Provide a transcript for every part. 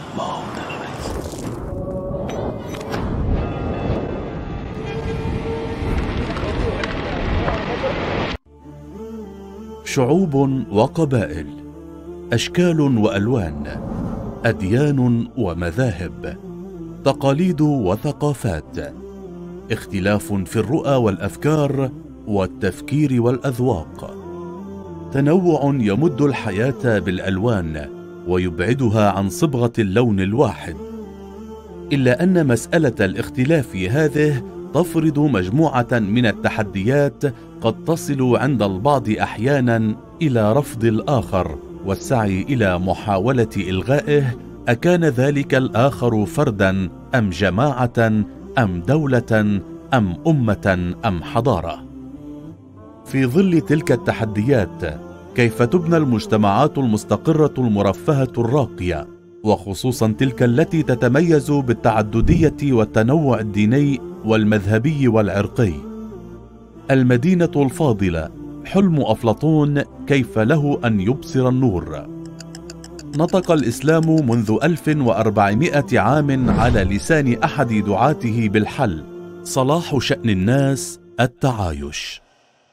شعوب وقبائل، أشكال وألوان، أديان ومذاهب، تقاليد وثقافات، اختلاف في الرؤى والأفكار والتفكير والأذواق، تنوع يمد الحياة بالألوان ويبعدها عن صبغة اللون الواحد. إلا أن مسألة الاختلاف هذه تفرض مجموعة من التحديات قد تصل عند البعض أحيانا إلى رفض الآخر والسعي إلى محاولة إلغائه، أكان ذلك الآخر فردا أم جماعة أم دولة أم أمة أم حضارة. في ظل تلك التحديات، كيف تبنى المجتمعات المستقرة المرفهة الراقية، وخصوصا تلك التي تتميز بالتعددية والتنوع الديني والمذهبي والعرقي؟ المدينة الفاضلة، حلم أفلاطون، كيف له أن يبصر النور؟ نطق الإسلام منذ 1400 عام على لسان أحد دعاته بالحل: صلاح شأن الناس التعايش.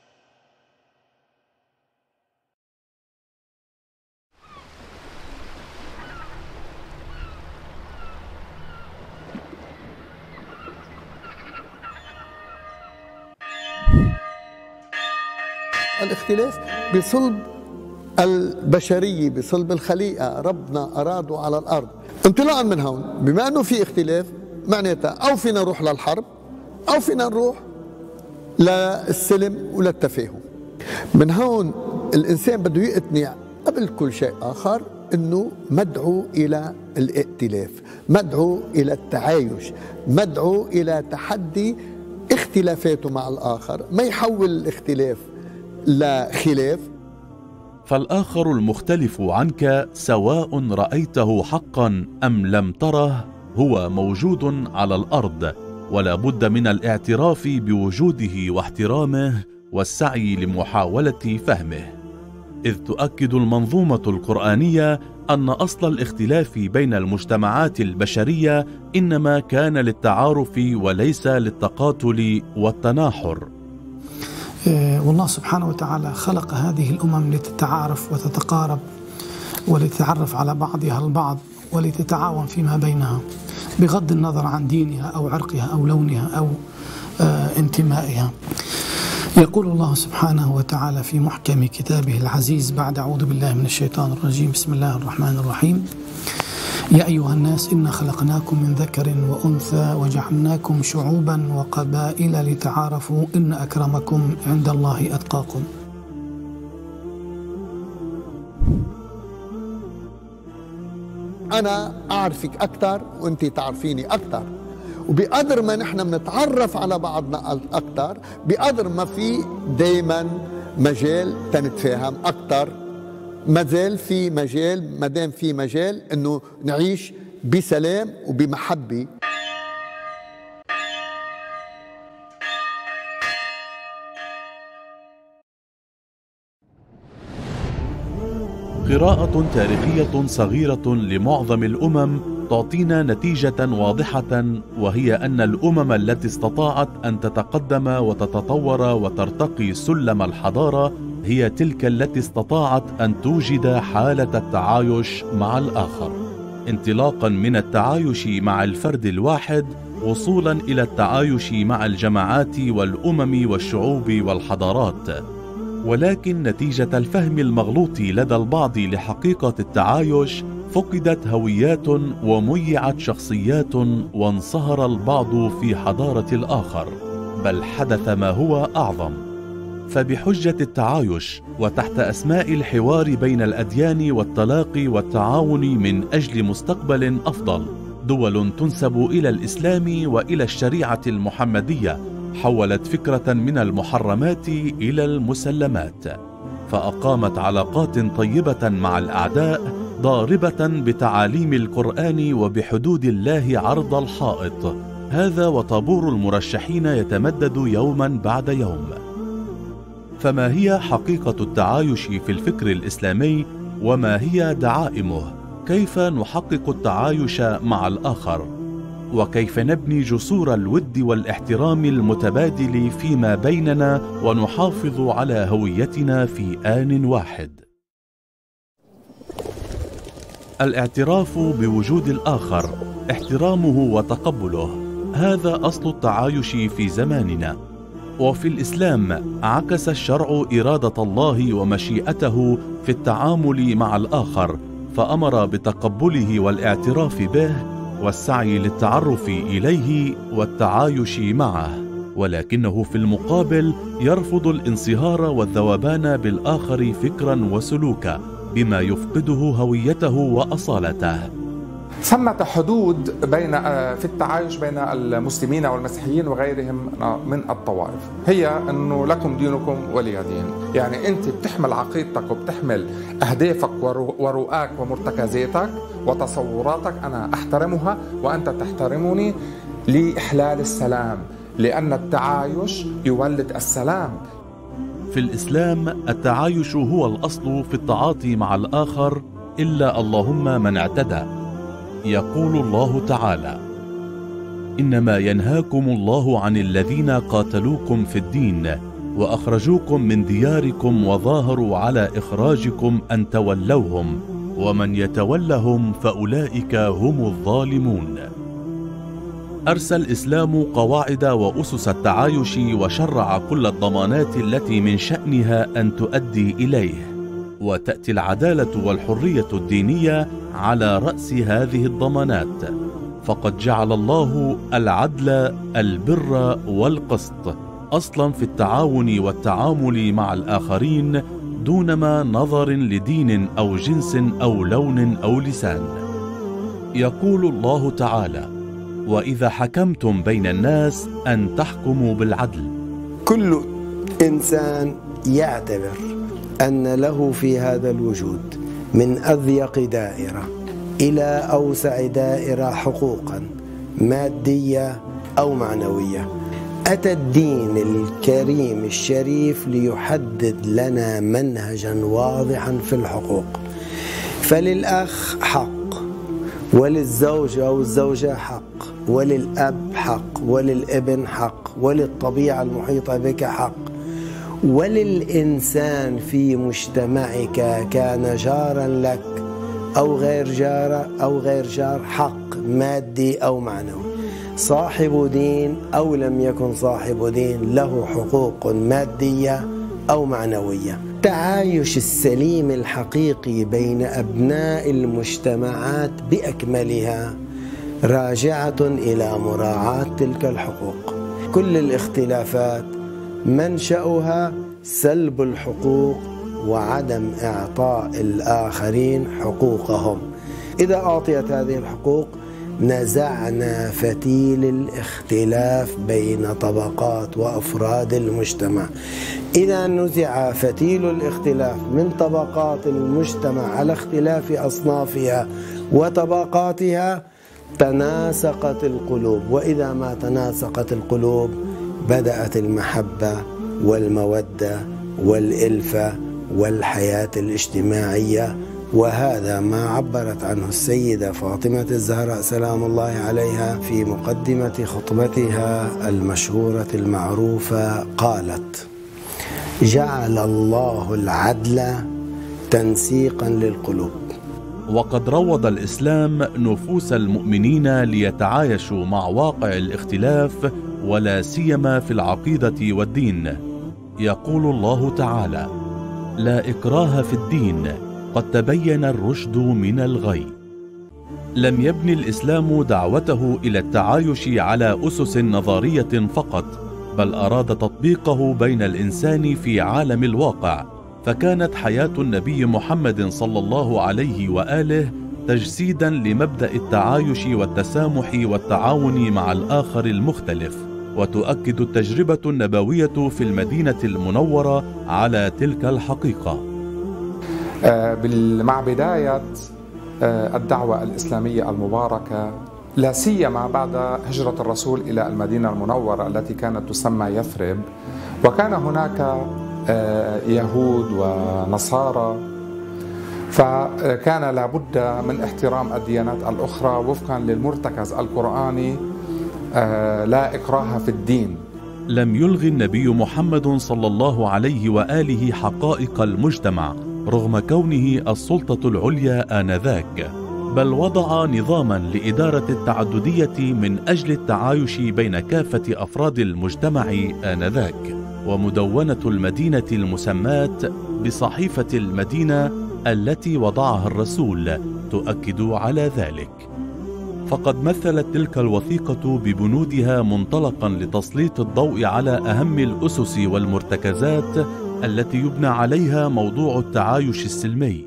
الاختلاف بصلب البشرية، بصلب الخليقة، ربنا أراده على الأرض. انطلاقا من هون، بما أنه في اختلاف، معناتها أو فينا نروح للحرب أو فينا نروح للسلم وللتفاهم. من هون الإنسان بده يقتنع قبل كل شيء آخر أنه مدعو إلى الائتلاف، مدعو إلى التعايش، مدعو إلى تحدي اختلافاته مع الآخر، ما يحول الاختلاف لخلاف. فالآخر المختلف عنك، سواء رأيته حقا أم لم تره، هو موجود على الأرض، ولا بد من الاعتراف بوجوده واحترامه والسعي لمحاولة فهمه. إذ تؤكد المنظومة القرآنية أن أصل الاختلاف بين المجتمعات البشرية إنما كان للتعارف وليس للتقاتل والتناحر. والله سبحانه وتعالى خلق هذه الأمم لتتعارف وتتقارب ولتتعرف على بعضها البعض ولتتعاون فيما بينها بغض النظر عن دينها أو عرقها أو لونها أو انتمائها. يقول الله سبحانه وتعالى في محكم كتابه العزيز بعد أعوذ بالله من الشيطان الرجيم: بسم الله الرحمن الرحيم. يا أيها الناس إنا خلقناكم من ذكر وأنثى وجعلناكم شعوبا وقبائل لتعارفوا إن أكرمكم عند الله أتقاكم. أنا أعرفك أكثر وأنت تعرفيني أكثر، وبقدر ما نحن بنتعرف على بعضنا أكثر بقدر ما في دايما مجال تنتفاهم أكثر، ما زال في مجال، ما دام في مجال إنه نعيش بسلام وبمحبة. قراءة تاريخية صغيرة لمعظم الأمم تعطينا نتيجة واضحة، وهي أن الأمم التي استطاعت أن تتقدم وتتطور وترتقي سلم الحضارة هي تلك التي استطاعت أن توجد حالة التعايش مع الآخر، انطلاقا من التعايش مع الفرد الواحد وصولا إلى التعايش مع الجماعات والأمم والشعوب والحضارات. ولكن نتيجة الفهم المغلوط لدى البعض لحقيقة التعايش فقدت هويات وميعت شخصيات، وانصهر البعض في حضارة الآخر، بل حدث ما هو أعظم. فبحجة التعايش وتحت أسماء الحوار بين الأديان والتلاقي والتعاون من أجل مستقبل أفضل، دول تنسب إلى الإسلام وإلى الشريعة المحمدية حولت فكرة من المحرمات إلى المسلمات، فأقامت علاقات طيبة مع الأعداء ضاربة بتعاليم القرآن وبحدود الله عرض الحائط. هذا وطابور المرشحين يتمدد يوما بعد يوم. فما هي حقيقة التعايش في الفكر الإسلامي، وما هي دعائمه؟ وكيف نحقق التعايش مع الآخر، وكيف نبني جسور الود والاحترام المتبادل فيما بيننا ونحافظ على هويتنا في آن واحد. الاعتراف بوجود الآخر، احترامه وتقبله، هذا أصل التعايش في زماننا. وفي الإسلام عكس الشرع إرادة الله ومشيئته في التعامل مع الآخر، فأمر بتقبله والاعتراف به والسعي للتعرف إليه والتعايش معه، ولكنه في المقابل يرفض الانصهار والذوبان بالآخر فكرا وسلوكا بما يفقده هويته وأصالته. ثمة حدود في التعايش بين المسلمين والمسيحيين وغيرهم من الطوائف، هي أنه لكم دينكم ولي دين. يعني أنت بتحمل عقيدتك وبتحمل أهدافك ورؤاك ومرتكزاتك وتصوراتك، أنا أحترمها وأنت تحترمني لإحلال السلام، لأن التعايش يولد السلام. في الإسلام التعايش هو الأصل في التعاطي مع الآخر، إلا اللهم من اعتدى. يقول الله تعالى: إنما ينهاكم الله عن الذين قاتلوكم في الدين وأخرجوكم من دياركم وظاهروا على إخراجكم أن تولوهم ومن يتولهم فأولئك هم الظالمون. أرسى الإسلام قواعد وأسس التعايش وشرع كل الضمانات التي من شأنها أن تؤدي إليه، وتأتي العدالة والحرية الدينية على رأس هذه الضمانات، فقد جعل الله العدل، البر والقسط أصلا في التعاون والتعامل مع الآخرين، دونما نظر لدين أو جنس أو لون أو لسان. يقول الله تعالى: وإذا حكمتم بين الناس أن تحكموا بالعدل. كل إنسان يعتبر أن له في هذا الوجود من أضيق دائرة إلى أوسع دائرة حقوقا مادية أو معنوية. أتى الدين الكريم الشريف ليحدد لنا منهجا واضحا في الحقوق. فللأخ حق، وللزوج أو الزوجة حق، وللأب حق، وللابن حق، وللطبيعة المحيطة بك حق، وللإنسان في مجتمعك كان جارا لك أو غير جار حق مادي أو معنوي. صاحب دين أو لم يكن صاحب دين له حقوق مادية أو معنوية. التعايش السليم الحقيقي بين أبناء المجتمعات بأكملها راجعة إلى مراعاة تلك الحقوق. كل الاختلافات منشأها سلب الحقوق وعدم إعطاء الآخرين حقوقهم. إذا أعطيت هذه الحقوق نزعنا فتيل الاختلاف بين طبقات وأفراد المجتمع. إذا نزع فتيل الاختلاف من طبقات المجتمع على اختلاف أصنافها وطبقاتها تناسقت القلوب، وإذا ما تناسقت القلوب بدأت المحبة والمودة والإلفة والحياة الاجتماعية. وهذا ما عبرت عنه السيدة فاطمة الزهراء سلام الله عليها في مقدمة خطبتها المشهورة المعروفة، قالت: جعل الله العدل تنسيقا للقلوب. وقد روض الإسلام نفوس المؤمنين ليتعايشوا مع واقع الاختلاف، ولا سيما في العقيدة والدين. يقول الله تعالى: لا إكراه في الدين قد تبين الرشد من الغي. لم يبني الإسلام دعوته إلى التعايش على أسس نظرية فقط، بل أراد تطبيقه بين الإنسان في عالم الواقع. فكانت حياة النبي محمد صلى الله عليه وآله تجسيدا لمبدأ التعايش والتسامح والتعاون مع الآخر المختلف، وتؤكد التجربة النبوية في المدينة المنورة على تلك الحقيقة. مع بداية الدعوة الإسلامية المباركة، لا سيما بعد هجرة الرسول إلى المدينة المنورة التي كانت تسمى يثرب، وكان هناك يهود ونصارى فكان لابد من احترام الديانات الأخرى وفقا للمرتكز القرآني لا إكراه في الدين. لم يلغي النبي محمد صلى الله عليه وآله حقائق المجتمع رغم كونه السلطة العليا آنذاك، بل وضع نظاما لإدارة التعددية من أجل التعايش بين كافة أفراد المجتمع آنذاك. ومدونة المدينة المسماة بصحيفة المدينة التي وضعها الرسول تؤكد على ذلك، فقد مثلت تلك الوثيقة ببنودها منطلقا لتسليط الضوء على أهم الأسس والمرتكزات التي يبنى عليها موضوع التعايش السلمي.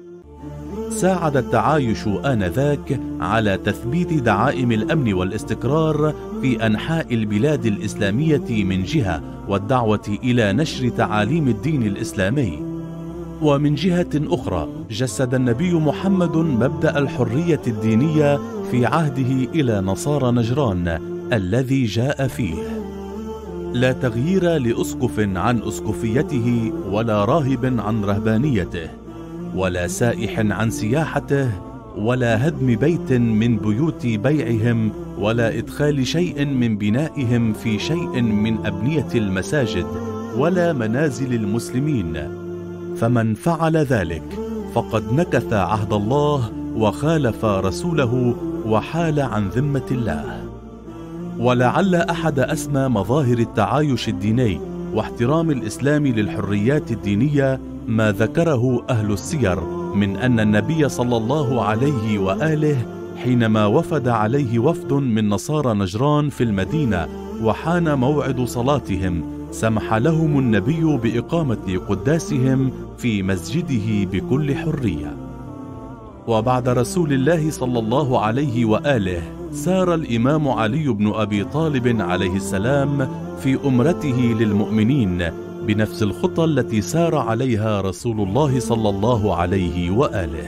ساعد التعايش آنذاك على تثبيت دعائم الأمن والاستقرار في أنحاء البلاد الإسلامية من جهة، والدعوة إلى نشر تعاليم الدين الإسلامي. ومن جهة أخرى جسد النبي محمد مبدأ الحرية الدينية في عهده إلى نصارى نجران الذي جاء فيه: لا تغيير لأسقف عن أسقفيته، ولا راهب عن رهبانيته، ولا سائح عن سياحته، ولا هدم بيت من بيوت بيعهم، ولا إدخال شيء من بنائهم في شيء من أبنية المساجد ولا منازل المسلمين. فمن فعل ذلك فقد نكث عهد الله وخالف رسوله وحال عن ذمة الله. ولعل أحد أسمى مظاهر التعايش الديني واحترام الإسلام للحريات الدينية ما ذكره أهل السير من أن النبي صلى الله عليه وآله حينما وفد عليه وفد من نصارى نجران في المدينة وحان موعد صلاتهم، سمح لهم النبي بإقامة قداسهم في مسجده بكل حرية. وبعد رسول الله صلى الله عليه وآله سار الإمام علي بن أبي طالب عليه السلام في أمرته للمؤمنين بنفس الخطى التي سار عليها رسول الله صلى الله عليه وآله.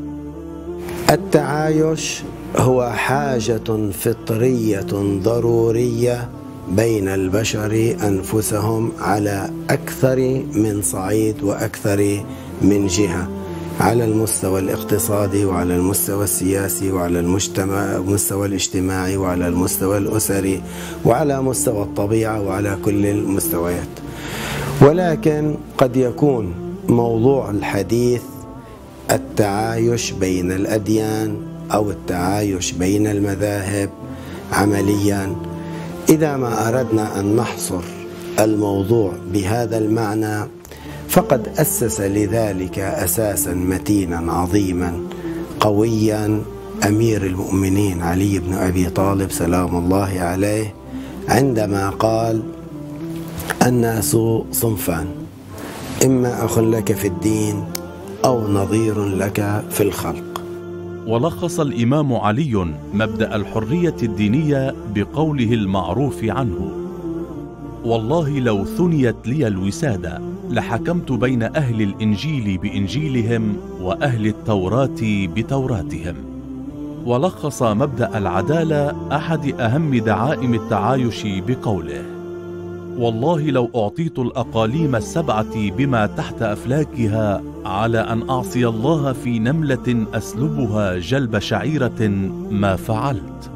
التعايش هو حاجة فطرية ضرورية بين البشر أنفسهم على أكثر من صعيد وأكثر من جهة، على المستوى الاقتصادي وعلى المستوى السياسي وعلى المستوى الاجتماعي وعلى المستوى الأسري وعلى مستوى الطبيعة وعلى كل المستويات. ولكن قد يكون موضوع الحديث التعايش بين الأديان أو التعايش بين المذاهب عمليا. إذا ما أردنا أن نحصر الموضوع بهذا المعنى فقد أسس لذلك أساسا متينا عظيما قويا أمير المؤمنين علي بن أبي طالب سلام الله عليه عندما قال: الناس صنفان، إما أخ لك في الدين أو نظير لك في الخلق. ولخص الإمام علي مبدأ الحرية الدينية بقوله المعروف عنه: والله لو ثنيت لي الوسادة لحكمت بين أهل الإنجيل بإنجيلهم وأهل التوراة بتوراتهم. ولخص مبدأ العدالة أحد أهم دعائم التعايش بقوله: والله لو أعطيت الأقاليم السبعة بما تحت أفلاكها على أن أعصي الله في نملة أسلبها جلب شعيرة ما فعلت.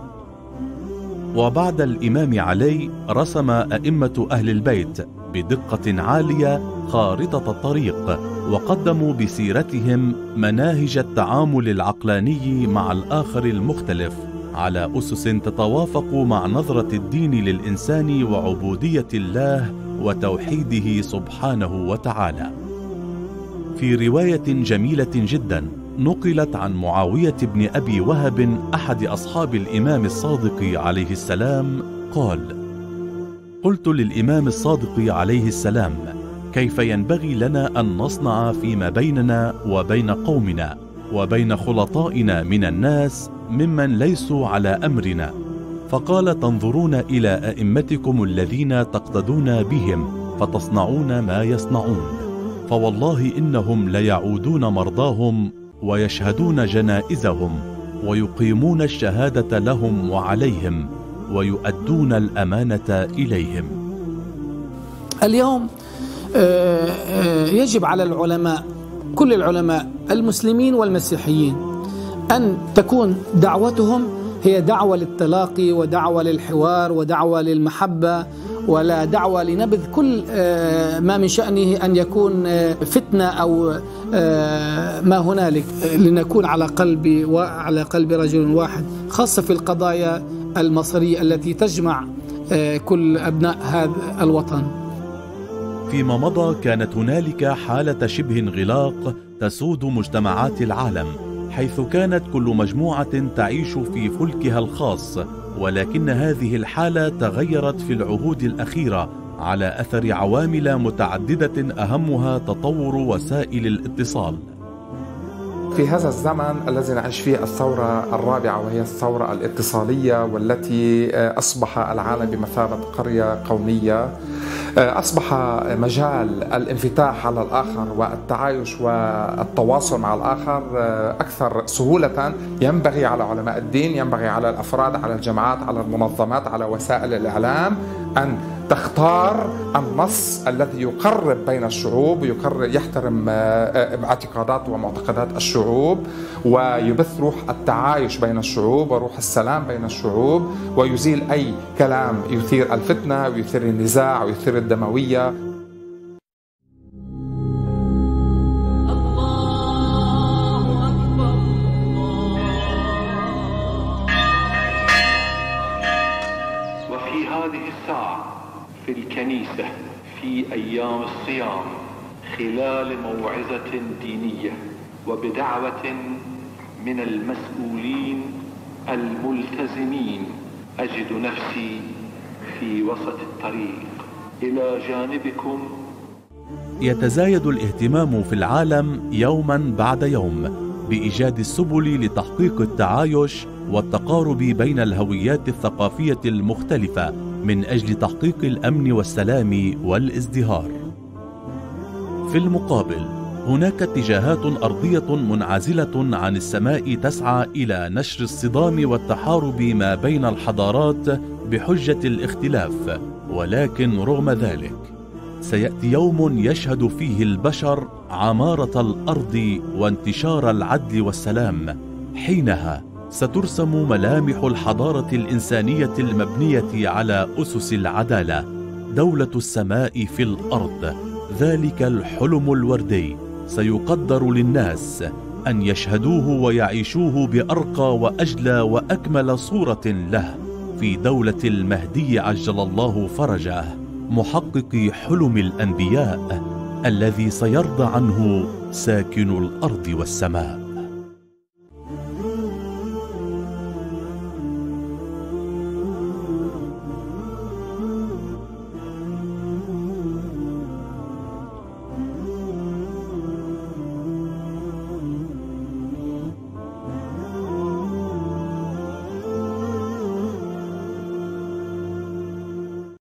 وبعد الإمام علي رسم أئمة أهل البيت بدقة عالية خارطة الطريق، وقدموا بسيرتهم مناهج التعامل العقلاني مع الآخر المختلف على أسس تتوافق مع نظرة الدين للإنسان وعبودية الله وتوحيده سبحانه وتعالى. في رواية جميلة جدا نقلت عن معاوية بن أبي وهب أحد أصحاب الإمام الصادق عليه السلام قال: قلت للإمام الصادق عليه السلام: كيف ينبغي لنا أن نصنع فيما بيننا وبين قومنا وبين خلطائنا من الناس ممن ليسوا على أمرنا؟ فقال: تنظرون إلى أئمتكم الذين تقتدون بهم فتصنعون ما يصنعون، فوالله إنهم ليعودون مرضاهم ويشهدون جنائزهم ويقيمون الشهادة لهم وعليهم ويؤدون الأمانة إليهم. اليوم يجب على العلماء، كل العلماء، المسلمين والمسيحيين أن تكون دعوتهم هي دعوة للتلاقي ودعوة للحوار ودعوة للمحبة، ولا دعوة لنبذ كل ما من شأنه أن يكون فتنة أو ما هنالك، لنكون على قلب رجل واحد، خاصة في القضايا المصيرية التي تجمع كل أبناء هذا الوطن. فيما مضى كانت هنالك حالة شبه انغلاق تسود مجتمعات العالم، حيث كانت كل مجموعة تعيش في فلكها الخاص، ولكن هذه الحالة تغيرت في العهود الأخيرة على أثر عوامل متعددة أهمها تطور وسائل الاتصال. في هذا الزمن الذي نعيش فيه الثورة الرابعة، وهي الثورة الاتصالية، والتي أصبح العالم بمثابة قرية قومية، أصبح مجال الانفتاح على الآخر والتعايش والتواصل مع الآخر أكثر سهولة. ينبغي على علماء الدين، ينبغي على الأفراد، على الجماعات، على المنظمات، على وسائل الإعلام أن تختار النص الذي يقرب بين الشعوب، يحترم اعتقادات ومعتقدات الشعوب، ويبث روح التعايش بين الشعوب وروح السلام بين الشعوب، ويزيل أي كلام يثير الفتنة ويثير النزاع ويثير الدموية. وفي هذه الساعة في الكنيسة في أيام الصيام خلال موعظة دينية وبدعوة من المسؤولين الملتزمين أجد نفسي في وسط الطريق إلى جانبكم. يتزايد الاهتمام في العالم يوما بعد يوم بإيجاد السبل لتحقيق التعايش والتقارب بين الهويات الثقافية المختلفة من أجل تحقيق الأمن والسلام والازدهار. في المقابل هناك اتجاهات أرضية منعزلة عن السماء تسعى إلى نشر الصدام والتحارب ما بين الحضارات بحجة الاختلاف، ولكن رغم ذلك سيأتي يوم يشهد فيه البشر عمارة الأرض وانتشار العدل والسلام، حينها سترسم ملامح الحضارة الإنسانية المبنية على أسس العدالة، دولة السماء في الأرض. ذلك الحلم الوردي سيقدر للناس أن يشهدوه ويعيشوه بأرقى وأجلى وأكمل صورة له في دولة المهدي عجل الله فرجه، محقق حلم الأنبياء الذي سيرضى عنه ساكن الأرض والسماء.